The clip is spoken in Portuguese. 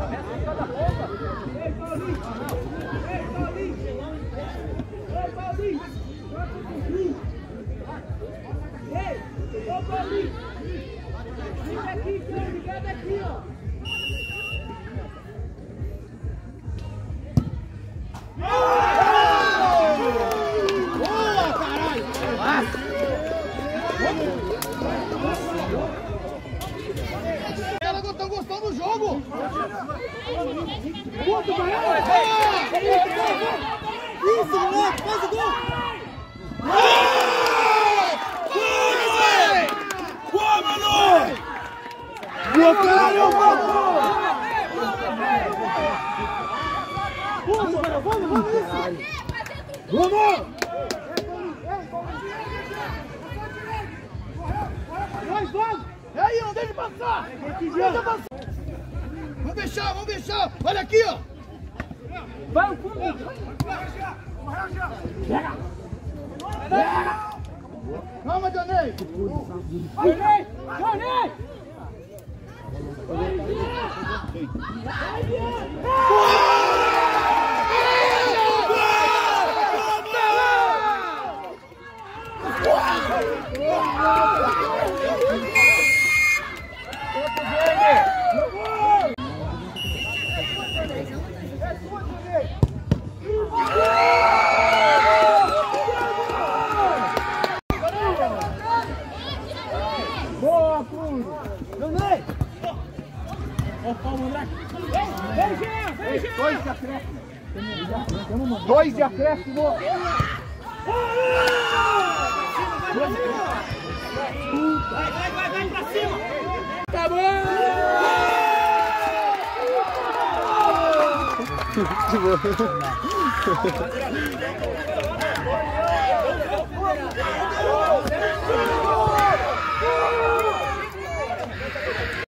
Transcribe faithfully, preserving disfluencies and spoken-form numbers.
Estão gostando do jogo! Isso, moleque! Faz o gol! Boa, mano! Boa, caralho! Vamos, vamos, vamos isso! Vamos! Nós vamos! E aí, não deixa passar! Deixa passar! Vamos fechar, vamos fechar! Olha aqui, ó! Vai o fundo! Pega! Pega! Calma, Johnny! Johnny! Johnny! Boa, Cruz! Johnny! Ó o pau, moleque! Vem, Jean! Vem, Jean! Dois de acréscimo! Dois de acréscimo! Vai, vai, vai, vai pra cima! Tá bom! De boa!